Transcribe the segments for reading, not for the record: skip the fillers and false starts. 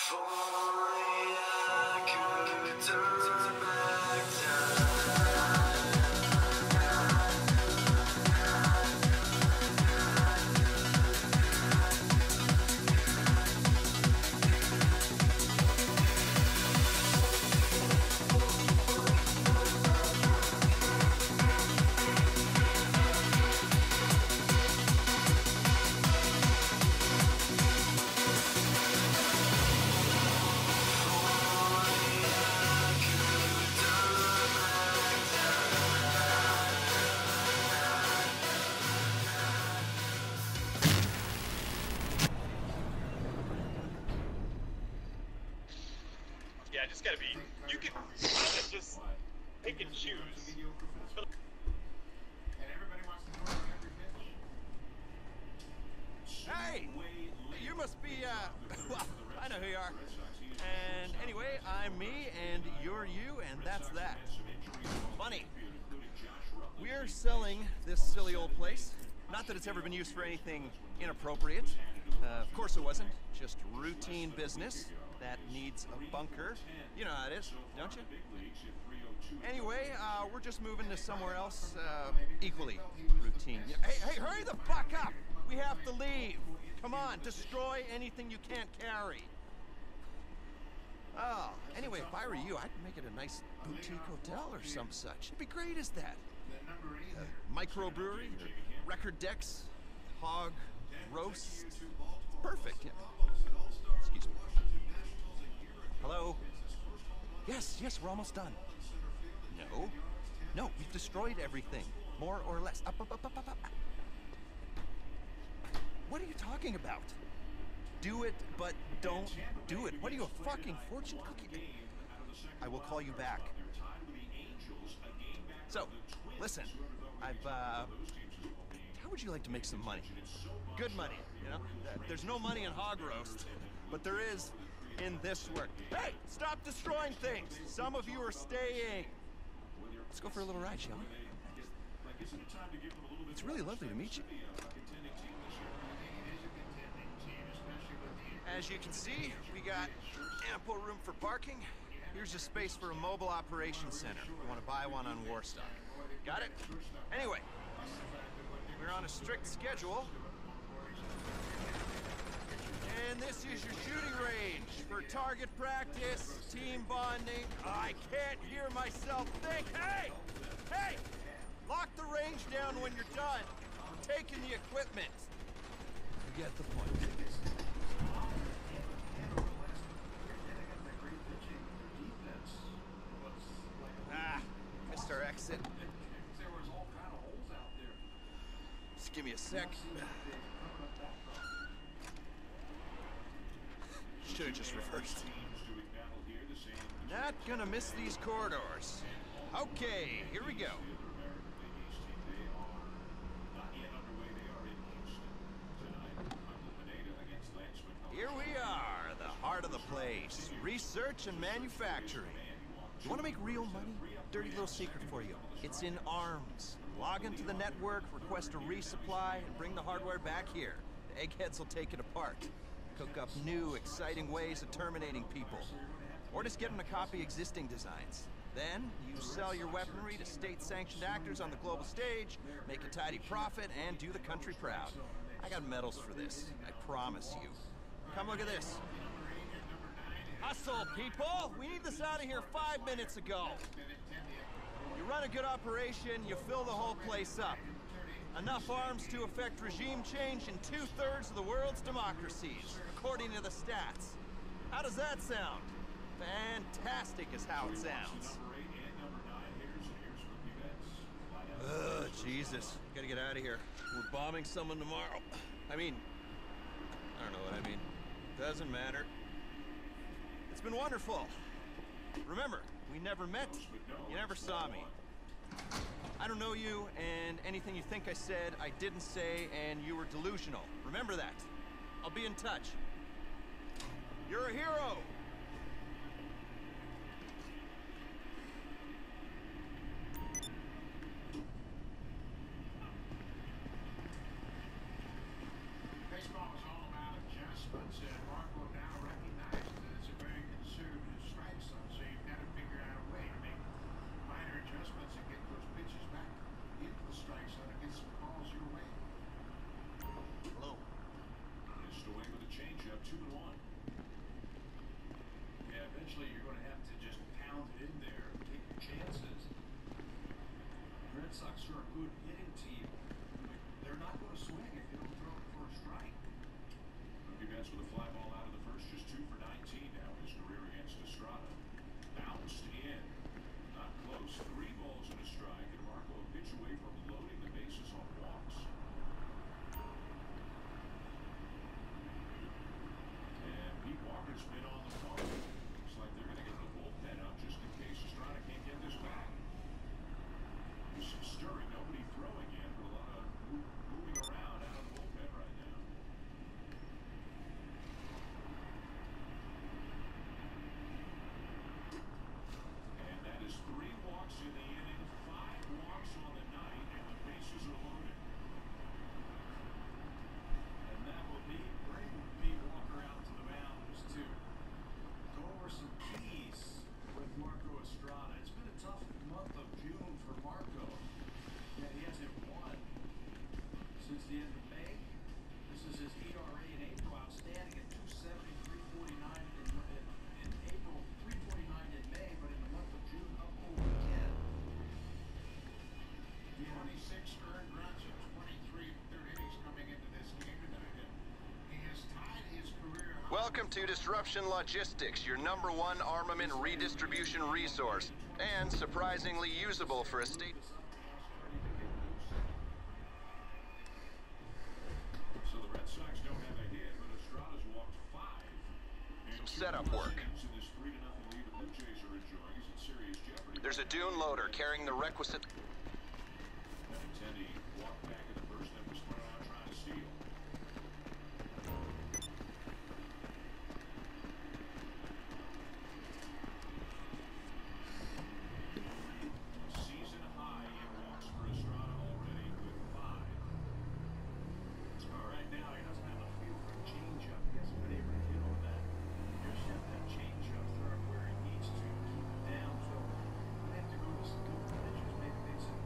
Yeah, just gotta be. You can just pick and choose. Hey! You must be, well, I know who you are. And anyway, I'm me, and you're you, and that's that. Funny. We're selling this silly old place. Not that it's ever been used for anything inappropriate. Of course it wasn't. Just routine business that needs a bunker. You know how it is, don't you? Anyway, we're just moving to somewhere else, equally routine. Hey, hurry the fuck up! We have to leave. Come on, destroy anything you can't carry. Oh, anyway, if I were you, I'd make it a nice boutique hotel or some such. It'd be great as that. Microbrewery, or record decks, hog roasts. Perfect, yeah. Excuse me. Hello? Yes, we're almost done. No, we've destroyed everything. More or less. Up. What are you talking about? Do it, but don't do it. What are you, a fucking fortune cookie? I will call you back. So, listen, how would you like to make some money? Good money, you know? There's no money in hog roast, but there is in this work. Hey, stop destroying things! Some of you are staying. Let's go for a little ride, shall we? It's really lovely to meet you. As you can see, we got ample room for parking. Here's a space for a mobile operations center. We want to buy one on Warstock. Got it? Anyway, we're on a strict schedule. And this is your shooting range for target practice, team bonding. I can't hear myself think. Hey! Lock the range down when you're done. I'm taking the equipment. You get the point. Missed our exit. Just give me a sec. Should've just reversed. Not gonna miss these corridors. Okay, here we go. Here we are, the heart of the place. Research and manufacturing. You want to make real money? Dirty little secret for you. It's in arms. Log into the network, request a resupply, and bring the hardware back here. The eggheads will take it apart. Cook up new, exciting ways of terminating people. Or just get them to copy existing designs. Then, you sell your weaponry to state-sanctioned actors on the global stage, make a tidy profit, and do the country proud. I got medals for this, I promise you. Come look at this. Hustle, people! We need this out of here 5 minutes ago. You run a good operation, you fill the whole place up. Enough arms to effect regime change in 2/3 of the world's democracies, according to the stats. How does that sound? Fantastic is how it sounds. Ugh, Jesus. Gotta get out of here. We're bombing someone tomorrow. I don't know what I mean. Doesn't matter. It's been wonderful. Remember, we never met, you never saw me. I don't know you, and anything you think I said, I didn't say, and you were delusional. Remember that. I'll be in touch. You're a hero! Baseball is all about adjustments, and Marco now recognizes Red Sox are a good hitting team. They're not going to swing if you don't throw it for a strike. Mookie Betts with a fly ball out of the first, just 2 for 19 now in his career against Estrada. Bounced in. Not close. 3 balls and a strike, and Marco a pitch away from loading the bases on walks. And Pete Walker's been on the phone. Looks like they're going to get the bullpen up just in case Estrada can't get this back. There's some stirring. Nobody throwing yet, but a lot of moving around out of the bullpen right now. And that is 3 walks in the inning, 5 walks on the night, and the bases are loaded. And that will bring Pete Walker out to the mound to go over some keys with Marco Estrada. It's been a tough month of June for Marco. Yeah, he hasn't won since the end of May. This is his ERA in April, outstanding at 270, 349 in April, 349 in May, but in the month of June, up over 10. 26 earned runs in 23 third innings coming into this game tonight. He has tied his career high. Welcome to Disruption Logistics, your #1 armament redistribution resource, and surprisingly usable for a state. So the Red Sox don't have a hit, but Estrada's walked 5. And Some setup work. In this 3-0 lead the Blue Jays are enjoying. He's in serious jeopardy. There's a dune loader carrying the requisite. Benintendi walked back in the first and was thrown out trying to steal. Season high in walks for Estrada already with 5. All right, now he doesn't have a feel for a changeup. He hasn't been able to hit on that. Intercept that changeup, throw it where he needs to keep it down. So I have to go to some good pitchers. Maybe make some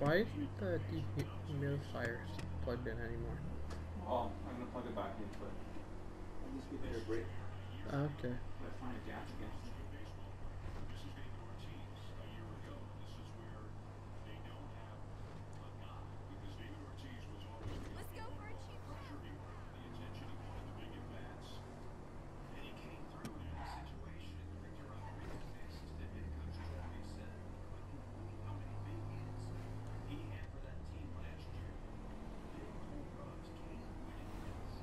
Why isn't the dehumidifier plugged in anymore? Oh, I'm gonna plug it back in, but I'll just give it a break. Okay. Gotta find a jack again. This is David Ortiz a year ago. This is where they don't have a guy because David Ortiz was always the Let's go for a cheap pressure. He wanted the attention. He wanted the big at-bats. And he came through in a situation. Victor Rodriguez, the assistant head coach, told me, said, how many big hits he had for that team last year. Big home runs, game-winning hits.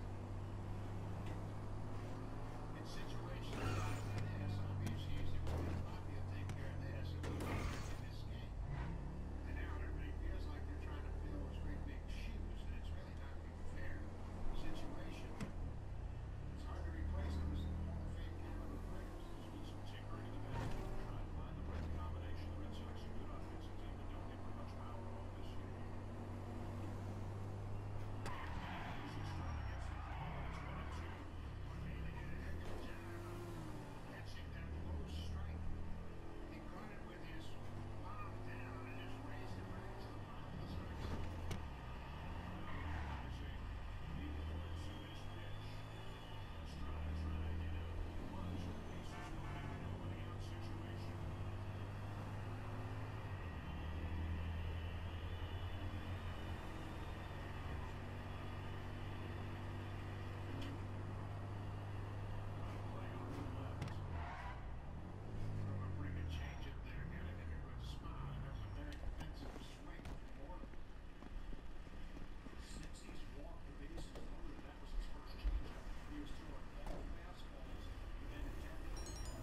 In situations like this, obviously, you say, well, Bobby will take care of this, and we'll take care of this game. And now everybody feels like they're trying to fill those great big shoes, and it's really not a fair situation. It's hard to replace those Hall of Fame caliber players. This was tinkering in the back, trying to find the right combination. The Red Sox, a good offensive team, but don't give them much power all this year. Catching that low strike. He caught it with his palm down and just raised it back to the bottom of the strike zone. From a pretty good changeup there, got it in a good spot, and that was a very defensive swing from Morton. Since he's walked the bases loaded, that was his first changeup. He was throwing all fastballs and attempting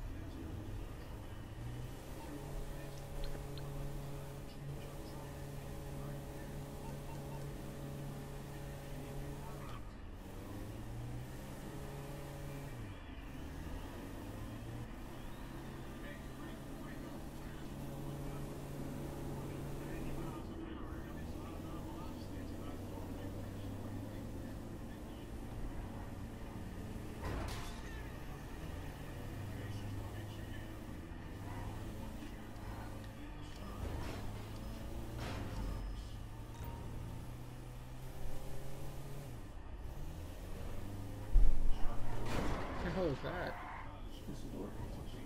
What the hell is that? This is working.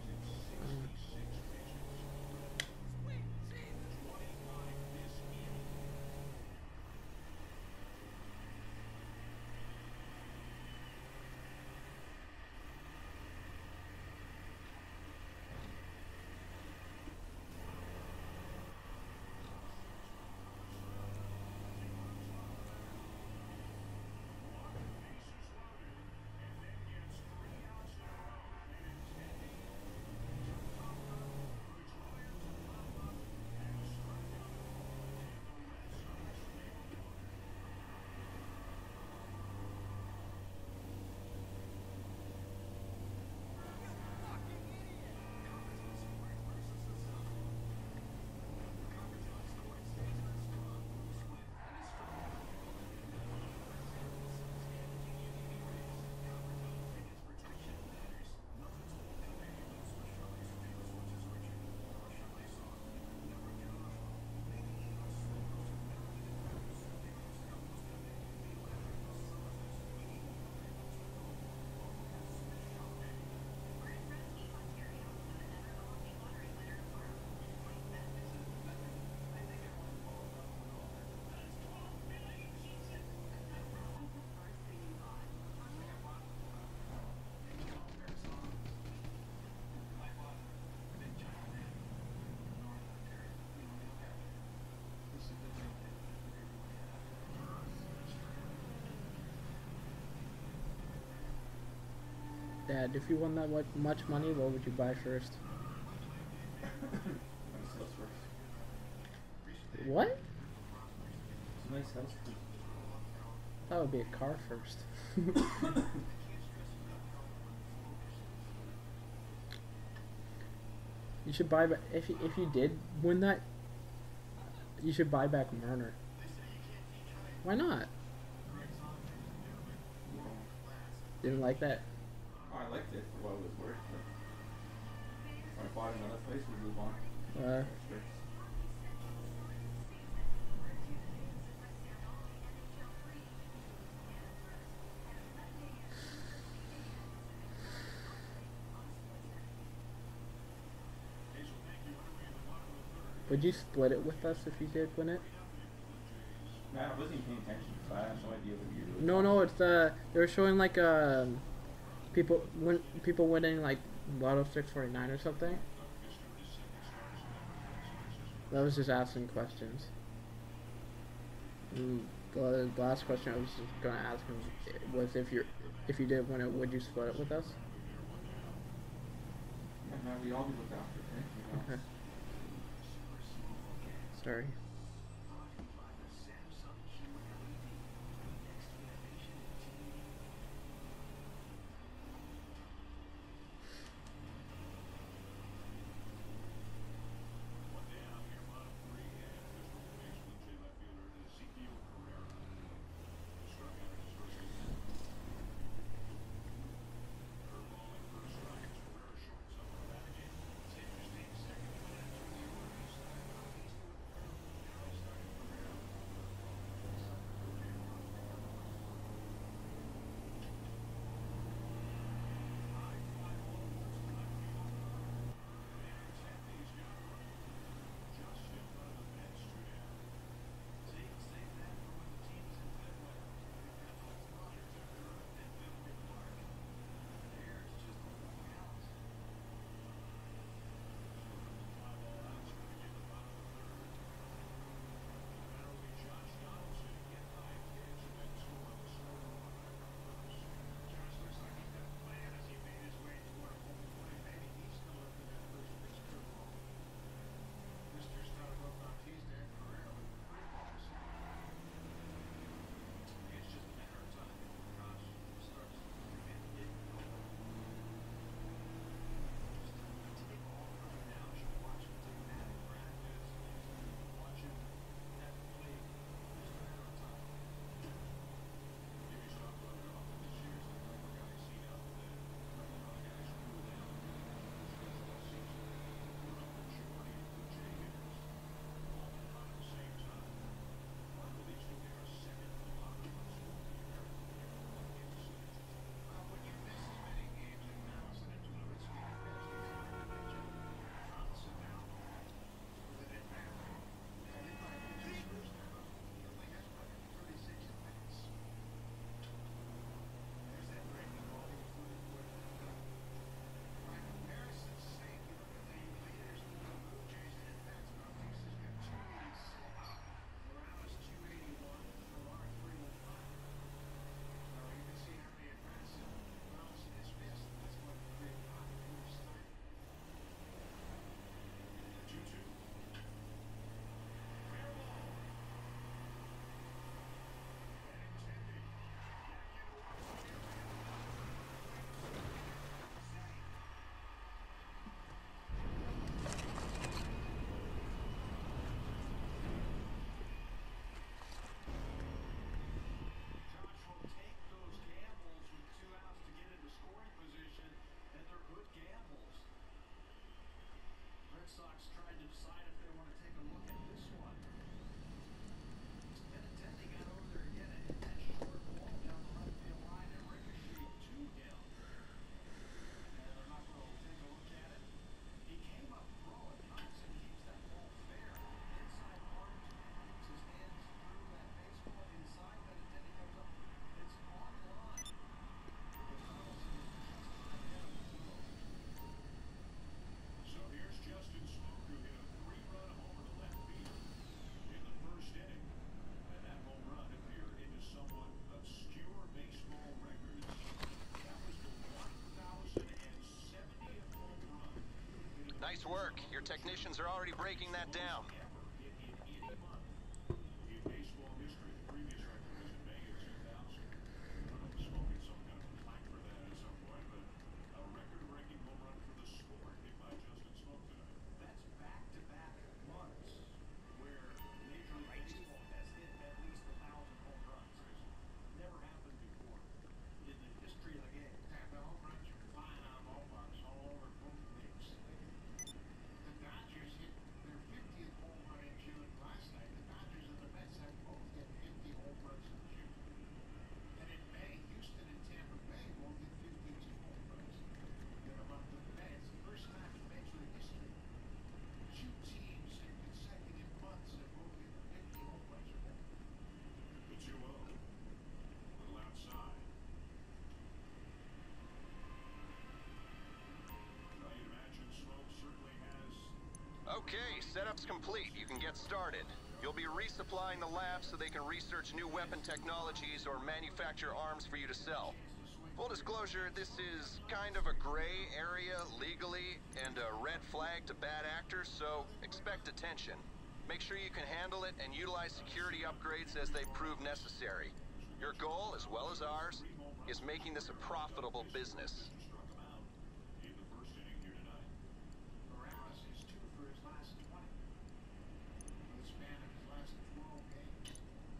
Dad, if you won that much money, what would you buy first? Nice house first. What? It's a nice house first. That would be a car first. You should buy back if you did win that. You should buy back Marner. Why not? Didn't like that. I liked it for what it was worth, but if I bought another place, we'd move on. Uh, Would you split it with us if you did win it? Man, I wasn't even paying attention, so I have no idea what you're doing. No, it's they were showing like people winning like Lotto 649 or something. I was just asking questions. The last question I was just gonna ask him was if you did win it, would you split it with us? Yeah, man, we all look after things, you know. Okay. Sorry. Nice work. Your technicians are already breaking that down. In baseball history, the previous record was in May of 2000. Smoking some kind of plaque for that at some point, but a record-breaking home run for the sport hit by Justin Smoke tonight. That's back-to-back months where Major League Baseball has hit at least 1,000 home runs. Never happened before in the history of the game. The home runs are flying out of ballparks all over both leagues. The Dodgers hit their 50th home Okay, setup's complete. You can get started. You'll be resupplying the lab so they can research new weapon technologies or manufacture arms for you to sell. Full disclosure, this is kind of a gray area legally and a red flag to bad actors, so expect attention. Make sure you can handle it and utilize security upgrades as they prove necessary. Your goal, as well as ours, is making this a profitable business. In the first inning here tonight. Morales is 2 for his last 20. For the span of his last 12 games.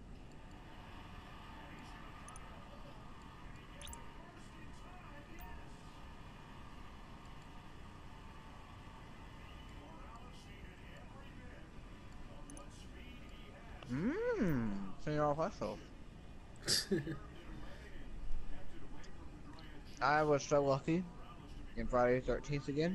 Señor Hustle. I was so lucky in Friday the 13th again.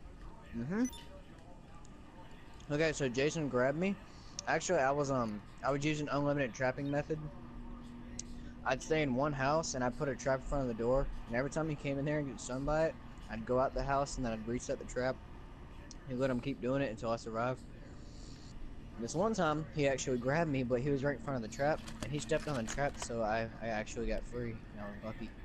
Okay, so Jason grabbed me. Actually, I was using unlimited trapping method. I'd stay in one house and I'd put a trap in front of the door, and every time he came in there and get stung by it, I'd go out the house and then I'd reset the trap. He'd let him keep doing it until I survived. This one time, he actually grabbed me, but he was right in front of the trap, and he stepped on the trap, so I actually got free, and I was lucky.